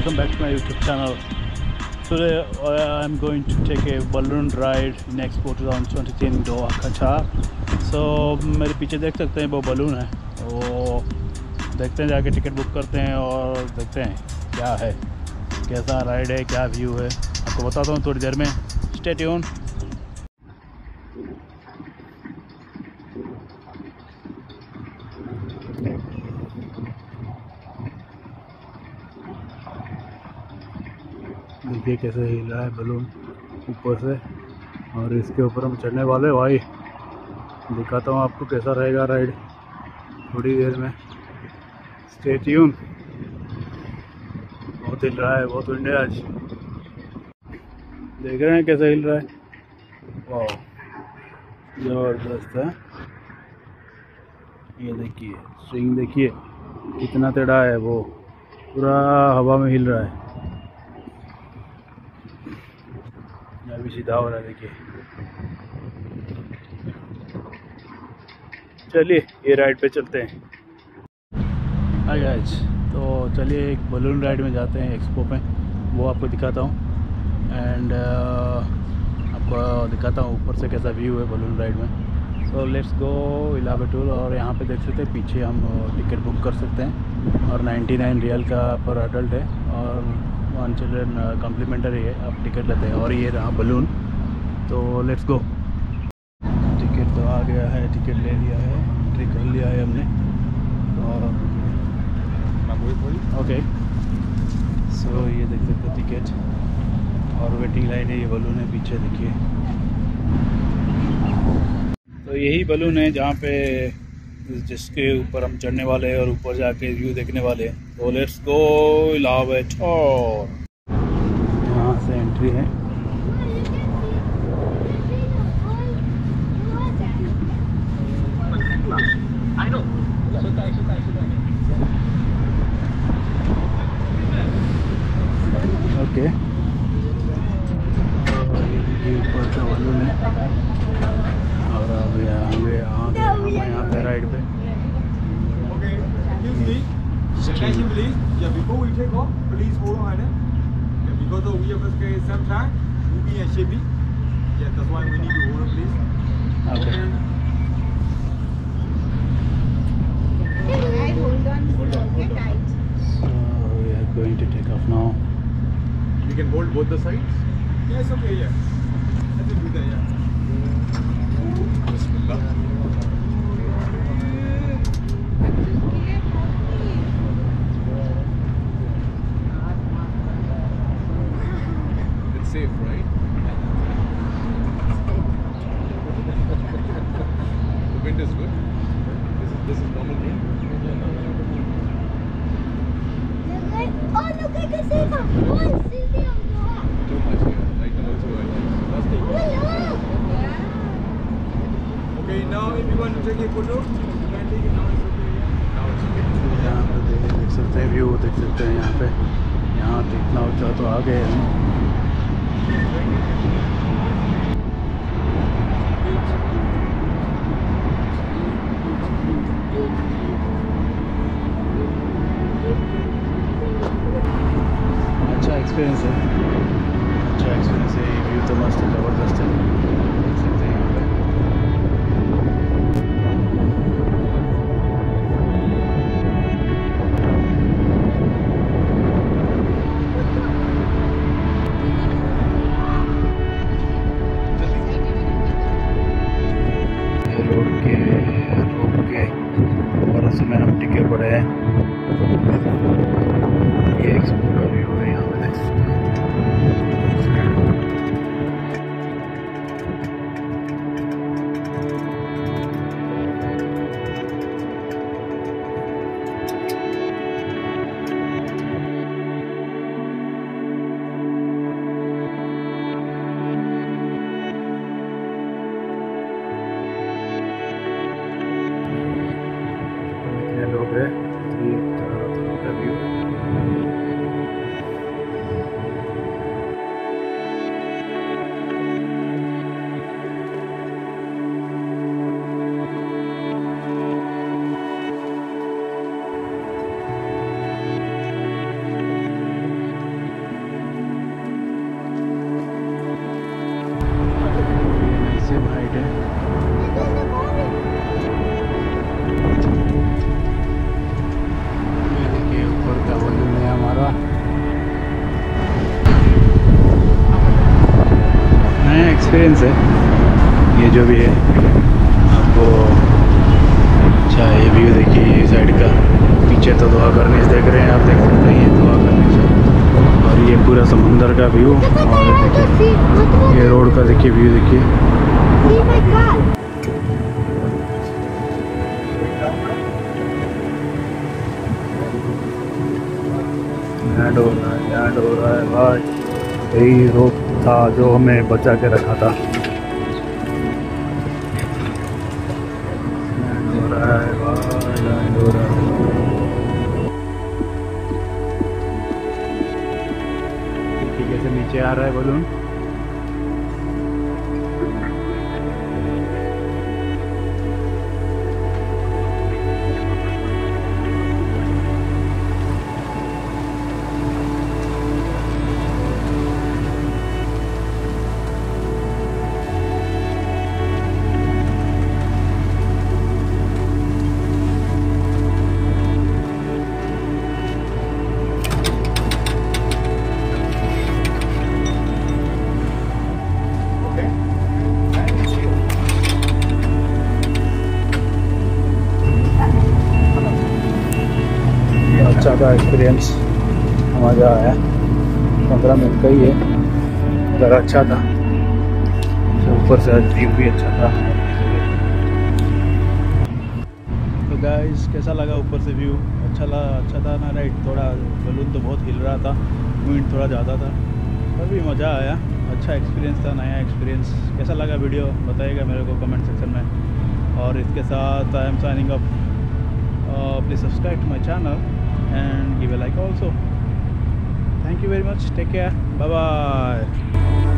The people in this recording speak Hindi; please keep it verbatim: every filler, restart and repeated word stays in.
welcome back to my YouTube channel. Today uh, I'm going to take a balloon ride in Expo twenty twenty-three in Doha, Qatar. So मेरे पीछे देख सकते हैं वो बलून है, वो देखते हैं, जाके टिकट बुक करते हैं और देखते हैं क्या है, कैसा राइड है, क्या व्यू है, आपको बताता हूँ थोड़ी देर में। Stay tune. देखिए कैसे हिल रहा है बलून ऊपर से, और इसके ऊपर हम चढ़ने वाले। भाई दिखाता हूँ आपको कैसा रहेगा राइड थोड़ी देर में। Stay tune. बहुत हिल रहा है, बहुत विंड है आज। देख रहे हैं कैसे हिल रहा है, वाह जबरदस्त है। ये देखिए स्विंग, देखिए कितना टेढ़ा है, वो पूरा हवा में हिल रहा है। अभी सीधा हो रहा है, देखिए। चलिए ये राइड पे चलते हैं। हाय गाइस, तो चलिए एक बलून राइड में जाते हैं एक्सपो पे, वो आपको दिखाता हूँ। एंड uh, आपको दिखाता हूँ ऊपर से कैसा व्यू है बलून राइड में। So let's go Allahabad. और यहाँ पे देख सकते हैं पीछे हम टिकट बुक कर सकते हैं, और नाइन्टी नाइन रियल का पर अडल्ट है, और वन चिल्ड्रन कम्प्लीमेंटरी है, आप टिकट लेते हैं। और ये रहा बलून, तो लेट्स गो। टिकट तो आ गया है, टिकट ले लिया है, एंट्री कर लिया है हमने। और ओके, सो ये देख सकते हैं टिकट, और वेटिंग लाइन है। ये बलून है पीछे, देखिए। तो यही बलून है जहाँ पे जिसके ऊपर हम चढ़ने वाले हैं और ऊपर जाके व्यू देखने वाले हैं। तो लेट्स गो इलाहाबाद। और यहाँ से एंट्री है। ओके, ये ऊपर का बलून है, और अब यहाँ पे हम यहाँ पे राइड पे। Attention please. Yeah, before we take off, please hold on. Yeah, because of we have to stay same time, moving and shaping. Yeah, that's why we need to hold on, please. Okay. I hold on. Hold on, hold on. Tight. So we are going to take off now. You can hold both the sides. Yeah, it's okay. Yeah. Let me do that. Yeah. Bismillah. It's safe, right? The wind is good. This is this is normal wind. Oh, look at the safe. Oh, it's Too much here. Right now it's good. Let's take it. Okay, now if you want to take a photo, you can take it now. It's okay. Yeah. Now it's okay. यहाँ पे देख देख सकते हैं व्यू, देख सकते हैं यहाँ पे। यहाँ तो इतना ऊंचा तो आ गए हम। अच्छा एक्सपीरियंस है, अच्छा एक्सपीरियंस है। व्यू तो मस्त है, ज़बरदस्त है, देख सकते हैं यहाँ पे। एक्सपीरियंस है ये जो भी है आपको। अच्छा ये व्यू देखिए ये साइड का, पीछे तो दुआ करने से देख रहे हैं आप, देख सकते हैं ये दुआ करने से। और ये पूरा समुंदर का व्यू, और देखिए ये रोड का देखिए व्यू देखिए। लैंड हो रहा है, लैंड हो रहा है भाई। यही रोड था जो हमें बचा के रखा था। लैंड हो रहा है भाई, लैंड हो रहा है। देखिए कैसे नीचे आ रहा है बलून। अच्छा था एक्सपीरियंस, मज़ा आया। पंद्रह मिनट का ही है, मगर अच्छा था। ऊपर से व्यू भी अच्छा था। तो गाइस कैसा लगा ऊपर से व्यू? अच्छा लगा, अच्छा था ना राइट? थोड़ा बलून तो बहुत हिल रहा था, विंड थोड़ा ज़्यादा था, पर भी मज़ा आया। अच्छा एक्सपीरियंस था, नया एक्सपीरियंस। कैसा लगा वीडियो बताइएगा मेरे को कमेंट सेक्शन में। और इसके साथ I am signing up. Please subscribe to my channel and give a like also. Thank you very much. Take care. Bye bye.